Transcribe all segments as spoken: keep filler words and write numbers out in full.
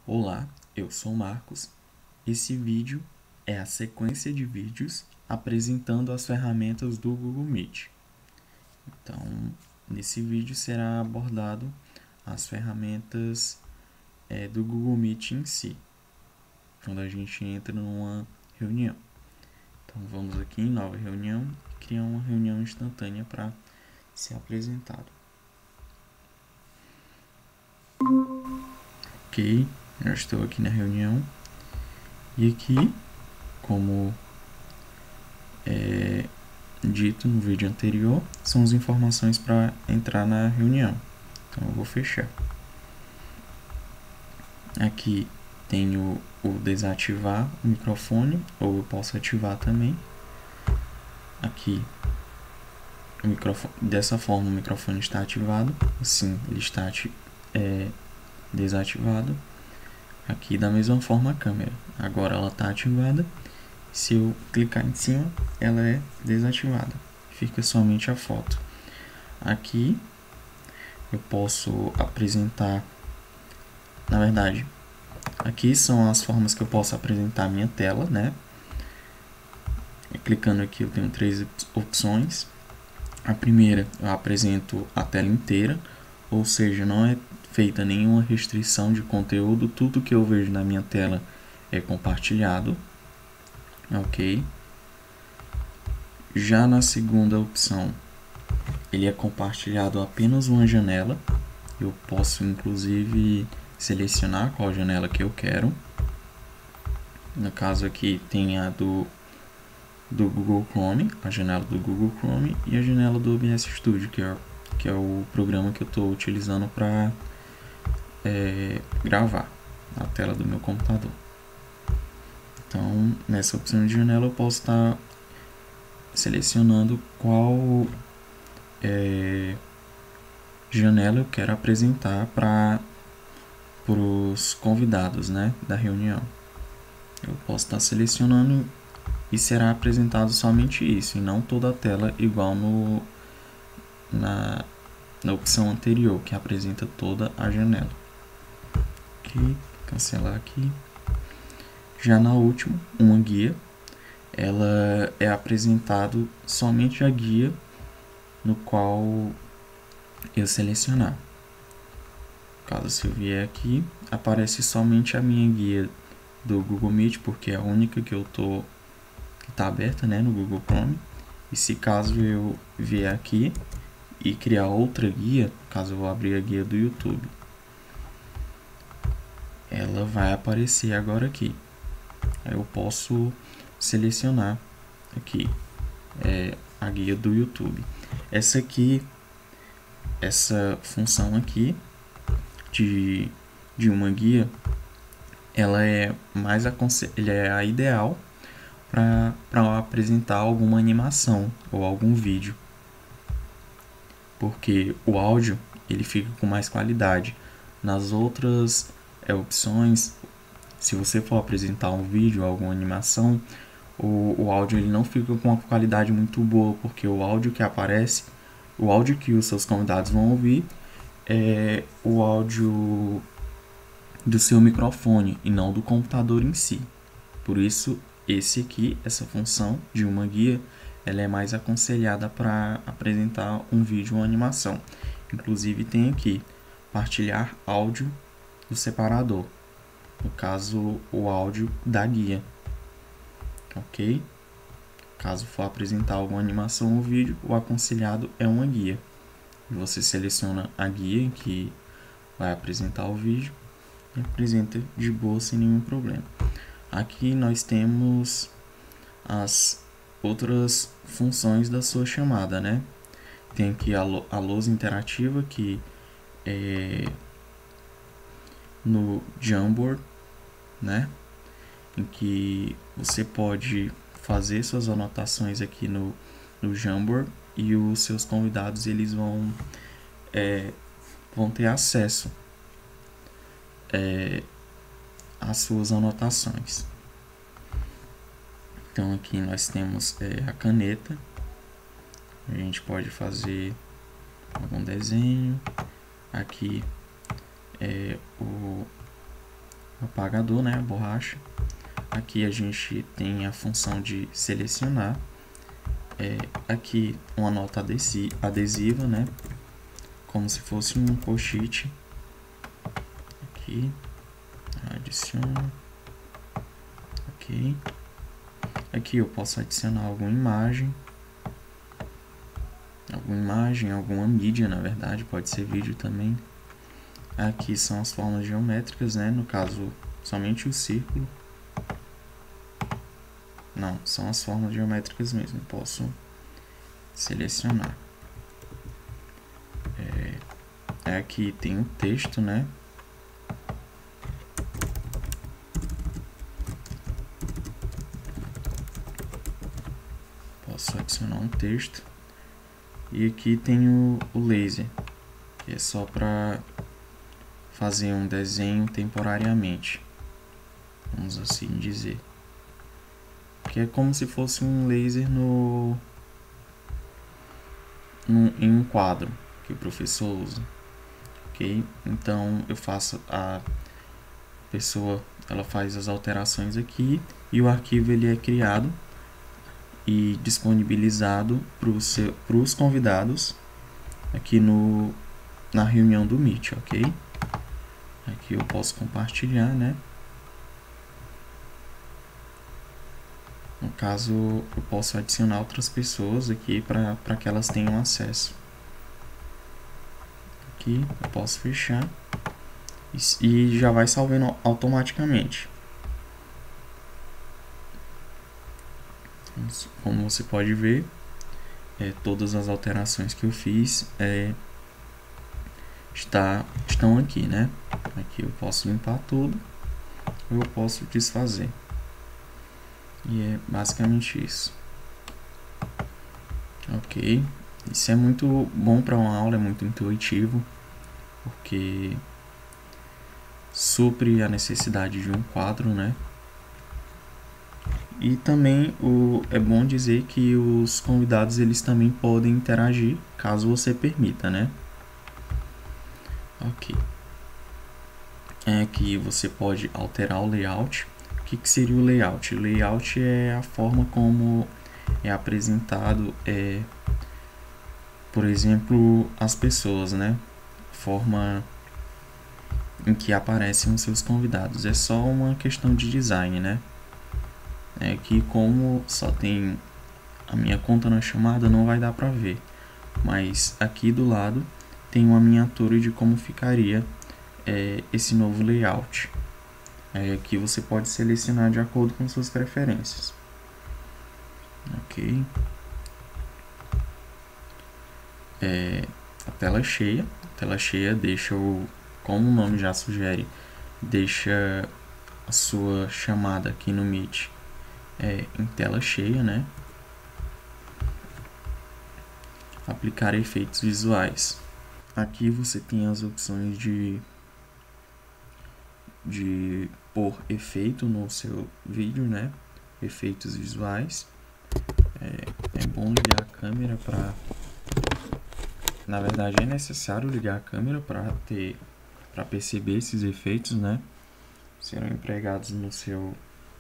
Olá, eu sou Marcos. Esse vídeo é a sequência de vídeos apresentando as ferramentas do Google Meet. Então, nesse vídeo será abordado as ferramentas é, do Google Meet em si, quando a gente entra numa reunião. Então, vamos aqui em nova reunião e criar uma reunião instantânea para ser apresentado. Ok, já estou aqui na reunião e aqui, como é dito no vídeo anterior, são as informações para entrar na reunião. Então eu vou fechar. Aqui tenho o desativar o microfone, ou eu posso ativar também. Aqui o microfone, dessa forma o microfone está ativado, assim ele está ati é, desativado. Aqui da mesma forma a câmera, agora ela está ativada. Se eu clicar em cima, ela é desativada, fica somente a foto. Aqui eu posso apresentar, na verdade, aqui são as formas que eu posso apresentar a minha tela, né? Clicando aqui eu tenho três opções. A primeira, eu apresento a tela inteira, ou seja, não é feita nenhuma restrição de conteúdo, tudo que eu vejo na minha tela é compartilhado. Ok. Já na segunda opção, ele é compartilhado apenas uma janela. Eu posso inclusive selecionar qual janela que eu quero. No caso aqui tem a do, do Google Chrome, a janela do Google Chrome e a janela do O B S Studio, que é, que é o programa que eu estou utilizando para é, gravar na tela do meu computador. Então, nessa opção de janela eu posso estar selecionando qual é, janela eu quero apresentar para os convidados, né, da reunião. Eu posso estar selecionando e será apresentado somente isso, e não toda a tela igual no, na, na opção anterior, que apresenta toda a janela. Aqui, cancelar aqui. Já na última, uma guia, ela é apresentado somente a guia no qual eu selecionar. Caso se eu vier aqui, aparece somente a minha guia do Google Meet, porque é a única que eu tô que está aberta, né, no Google Chrome. E se caso eu vier aqui e criar outra guia, caso eu vou abrir a guia do YouTube, ela vai aparecer agora aqui. Aí eu posso selecionar aqui é, a guia do YouTube. Essa aqui, essa função aqui de, de uma guia, ela é mais ela é a ideal para apresentar alguma animação ou algum vídeo, porque o áudio ele fica com mais qualidade. Nas outras é, opções, se você for apresentar um vídeo, alguma animação, o, o áudio ele não fica com uma qualidade muito boa, porque o áudio que aparece, o áudio que os seus convidados vão ouvir é o áudio do seu microfone e não do computador em si. Por isso, esse aqui, essa função de uma guia, ela é mais aconselhada para apresentar um vídeo ou animação. Inclusive tem aqui, partilhar áudio do separador. No caso, o áudio da guia. Ok? Caso for apresentar alguma animação ou vídeo, o aconselhado é uma guia. Você seleciona a guia que vai apresentar o vídeo e apresenta de boa sem nenhum problema. Aqui nós temos as outras funções da sua chamada, né? Tem aqui a, a lousa interativa, que é no Jamboard, né? Em que você pode fazer suas anotações aqui no, no Jamboard e os seus convidados eles vão, é, vão ter acesso é, às suas anotações. Então aqui nós temos é, a caneta, a gente pode fazer algum desenho. Aqui é o, apagador, né, a borracha. Aqui a gente tem a função de selecionar. É, aqui uma nota adesiva, né, como se fosse um post-it. Aqui, adiciono. Ok. Aqui eu posso adicionar alguma imagem. Alguma imagem, alguma mídia, na verdade, pode ser vídeo também. Aqui são as formas geométricas, né, no caso, somente o círculo. Não, são as formas geométricas mesmo. Posso selecionar. É, aqui tem o texto, né? Posso adicionar um texto. E aqui tem o, o laser, que é só para fazer um desenho temporariamente. Vamos assim dizer. Que é como se fosse um laser no, no em um quadro que o professor usa, ok? Então eu faço a pessoa, ela faz as alterações aqui e o arquivo ele é criado e disponibilizado para os convidados aqui no na reunião do Meet, ok? Aqui eu posso compartilhar, né? No caso, eu posso adicionar outras pessoas aqui para que elas tenham acesso. Aqui eu posso fechar e, e já vai salvando automaticamente. Como você pode ver, é, todas as alterações que eu fiz é, está, estão aqui, né? Aqui eu posso limpar tudo, ou eu posso desfazer. E é basicamente isso. Ok, isso é muito bom para uma aula, é muito intuitivo, porque supre a necessidade de um quadro, né? E também o, é bom dizer que os convidados eles também podem interagir, caso você permita, né? Ok. É que você pode alterar o layout. O que, que seria o layout? O layout é a forma como é apresentado, é, por exemplo, as pessoas, né? Forma em que aparecem os seus convidados. É só uma questão de design, né? É que como só tem a minha conta na chamada, não vai dar para ver. Mas aqui do lado tem uma miniatura de como ficaria é, esse novo layout. É, aqui você pode selecionar de acordo com suas preferências. Ok. É, a tela cheia. A tela cheia deixa o, como o nome já sugere, deixa a sua chamada aqui no Meet é, em tela cheia, né? Aplicar efeitos visuais. Aqui você tem as opções de de pôr efeito no seu vídeo, né? Efeitos visuais. É, é bom ligar a câmera para, na verdade é necessário ligar a câmera para ter, para perceber esses efeitos, né? Serão empregados no seu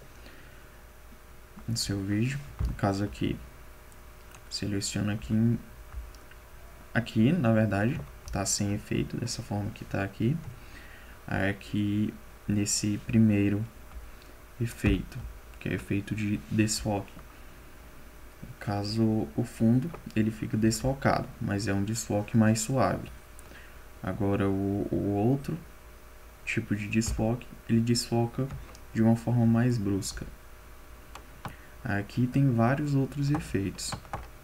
no seu vídeo. No caso aqui, seleciona aqui, aqui na verdade tá sem efeito dessa forma que tá aqui. Aí aqui nesse primeiro efeito, que é efeito de desfoque. No caso, o fundo ele fica desfocado, mas é um desfoque mais suave. Agora o, o outro tipo de desfoque, ele desfoca de uma forma mais brusca. Aqui tem vários outros efeitos,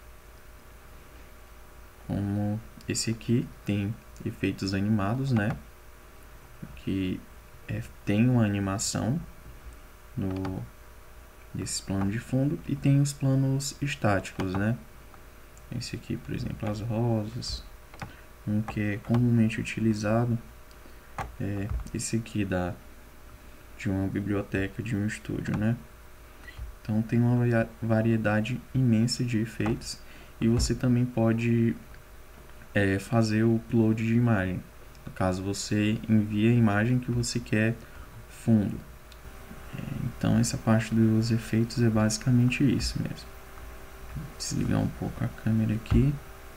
como esse aqui tem efeitos animados, né? Que é, tem uma animação no desse plano de fundo e tem os planos estáticos, né? Esse aqui, por exemplo, as rosas. Um que é comumente utilizado é esse aqui da de uma biblioteca, de um estúdio, né? Então tem uma variedade imensa de efeitos e você também pode é, fazer o upload de imagem. No caso, você envia a imagem que você quer fundo. É, então essa parte dos efeitos é basicamente isso mesmo. Vou desligar um pouco a câmera aqui.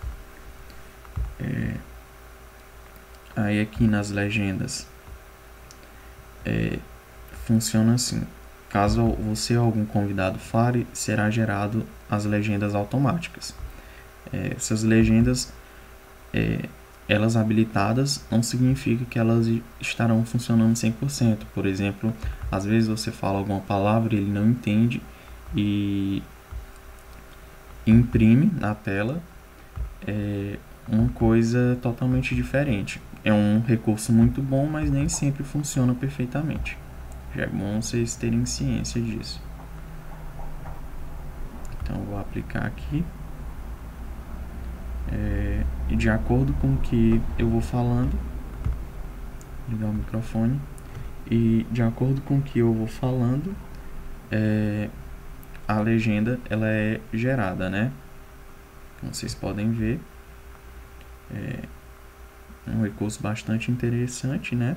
É, aí aqui nas legendas é, funciona assim: caso você ou algum convidado fale, será gerado as legendas automáticas. É, essas legendas, é, elas habilitadas, não significa que elas estarão funcionando cem por cento. Por exemplo, às vezes você fala alguma palavra e ele não entende e imprime na tela é, uma coisa totalmente diferente. É um recurso muito bom, mas nem sempre funciona perfeitamente. Já é bom vocês terem ciência disso. Então vou aplicar aqui. É, e de acordo com o que eu vou falando, ligar o microfone, e de acordo com o que eu vou falando, é, a legenda ela é gerada, né? Como vocês podem ver, é um recurso bastante interessante, né?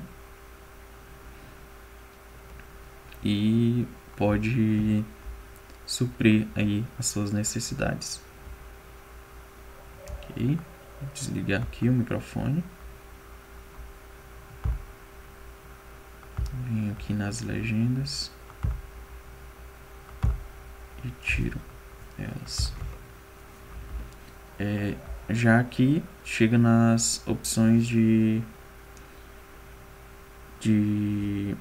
E pode suprir aí as suas necessidades. Ok, vou desligar aqui o microfone. Venho aqui nas legendas e tiro elas. É, já aqui chega nas opções de de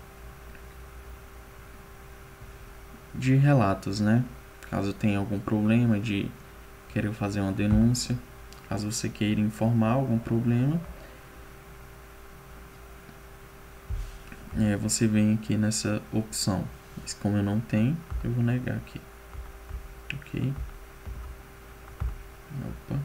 de relatos, né? Caso tenha algum problema de querer fazer uma denúncia, caso você queira informar algum problema, é, você vem aqui nessa opção. Mas como eu não tenho, eu vou negar aqui. Ok. Opa.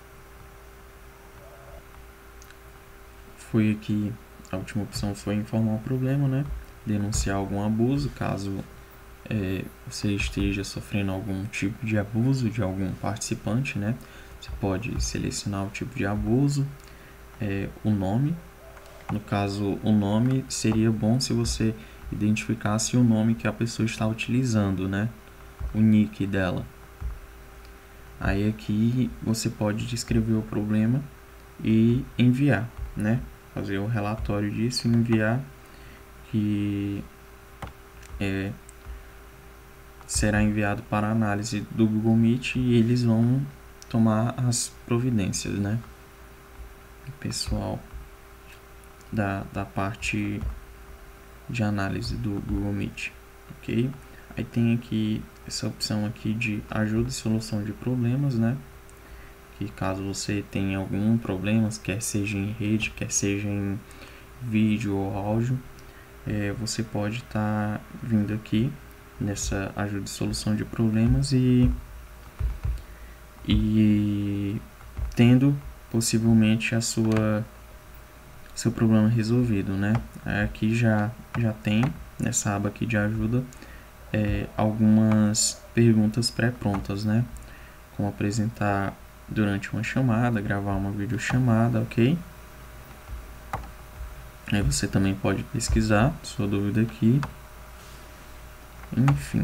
Foi aqui, a última opção foi informar o problema, né? Denunciar algum abuso, caso é, você esteja sofrendo algum tipo de abuso de algum participante, né? Você pode selecionar o tipo de abuso, é, o nome. No caso, o nome seria bom se você identificasse o nome que a pessoa está utilizando, né? O nick dela. Aí aqui você pode descrever o problema e enviar, né? Fazer o relatório disso e enviar, que é, será enviado para análise do Google Meet e eles vão tomar as providências, né? O pessoal da, da parte de análise do Google Meet, ok? Aí tem aqui essa opção aqui de ajuda e solução de problemas, né? Que caso você tenha algum problema, quer seja em rede, quer seja em vídeo ou áudio, é, você pode estar tá vindo aqui nessa ajuda e solução de problemas e, e tendo possivelmente a sua seu problema resolvido, né? Aqui já, já tem nessa aba aqui de ajuda é, algumas perguntas pré-prontas, né? Como apresentar durante uma chamada, gravar uma videochamada, ok? Aí você também pode pesquisar sua dúvida aqui. Enfim.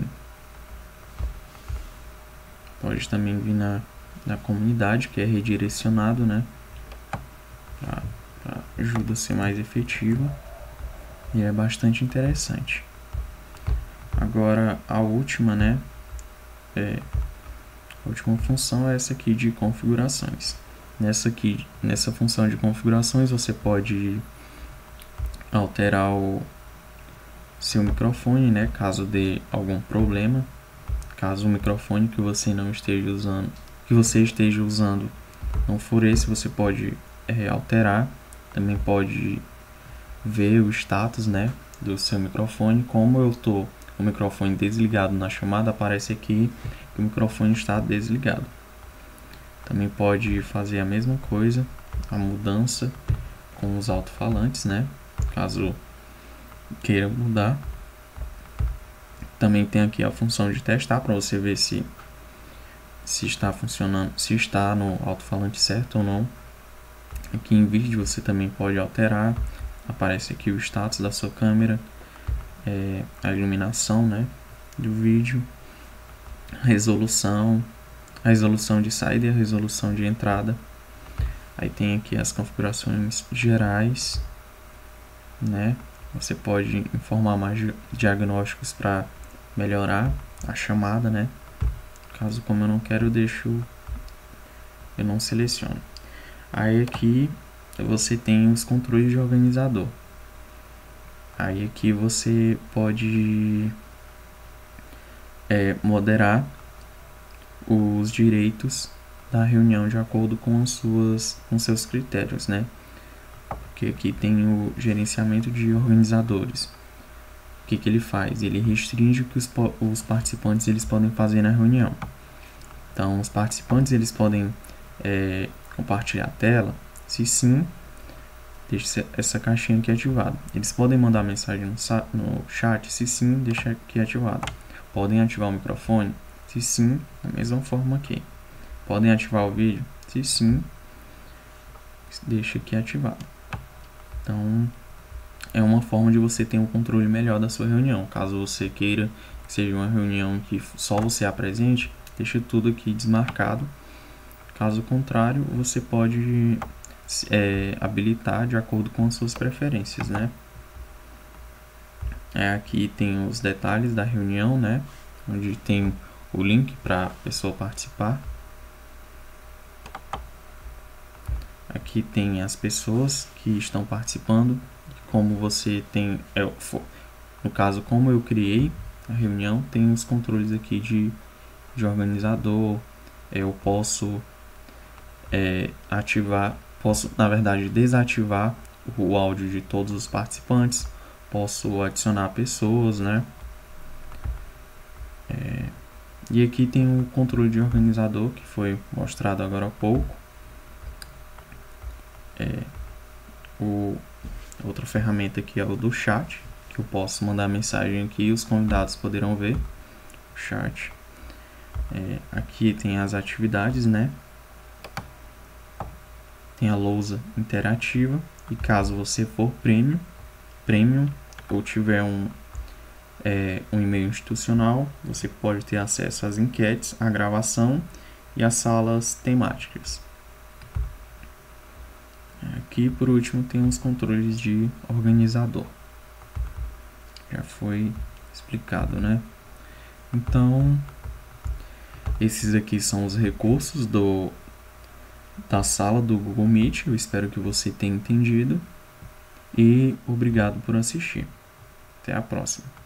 Pode também vir na, na comunidade, que é redirecionado, né? Pra, pra ajuda a ser mais efetiva. E é bastante interessante. Agora, a última, né? É, a última função é essa aqui de configurações. Nessa aqui, nessa função de configurações, você pode alterar o seu microfone, né? Caso dê algum problema. Caso o microfone que você não esteja usando, que você esteja usando, não for esse, você pode é, alterar. Também pode ver o status, né, do seu microfone. Como eu tô com o microfone desligado na chamada, aparece aqui que o microfone está desligado. Também pode fazer a mesma coisa, a mudança com os alto-falantes, né, caso queira mudar. Também tem aqui a função de testar para você ver se se está funcionando, se está no alto-falante certo ou não. Aqui em vídeo você também pode alterar aparece aqui o status da sua câmera, é, a iluminação, né, do vídeo, a resolução, a resolução de saída e a resolução de entrada. Aí tem aqui as configurações gerais, né? Você pode informar mais diagnósticos para melhorar a chamada, né? Caso como eu não quero, eu deixo, eu não seleciono. Aí aqui você tem os controles de organizador. Aí aqui você pode é, moderar os direitos da reunião de acordo com as suas, com seus critérios, né? Porque aqui tem o gerenciamento de organizadores. O que que ele faz? Ele restringe o que os, os participantes eles podem fazer na reunião. Então, os participantes eles podem é, compartilhar a tela. Se sim, deixa essa caixinha aqui ativada. Eles podem mandar mensagem no, no chat. Se sim, deixa aqui ativado. Podem ativar o microfone. Se sim, da mesma forma aqui. Podem ativar o vídeo? Se sim, deixa aqui ativado. Então, é uma forma de você ter um controle melhor da sua reunião. Caso você queira que seja uma reunião que só você apresente, deixa tudo aqui desmarcado. Caso contrário, você pode é, habilitar de acordo com as suas preferências, né? É, aqui tem os detalhes da reunião, né? Onde tem o link para a pessoa participar. Aqui tem as pessoas que estão participando. Como você tem, é, no caso, como eu criei a reunião, tem os controles aqui de, de organizador. Eu posso é, ativar, posso, na verdade, desativar o áudio de todos os participantes. Posso adicionar pessoas, né? É, e aqui tem o controle de organizador, que foi mostrado agora há pouco. É, o, outra ferramenta aqui é o do chat, que eu posso mandar mensagem aqui e os convidados poderão ver o chat. É, aqui tem as atividades, né? Tem a lousa interativa, e caso você for premium, premium ou tiver um, é, um e-mail institucional, você pode ter acesso às enquetes, à gravação e às salas temáticas. Aqui, por último, tem os controles de organizador. Já foi explicado, né? Então, esses aqui são os recursos do, da sala do Google Meet. Eu espero que você tenha entendido. E obrigado por assistir. Até a próxima.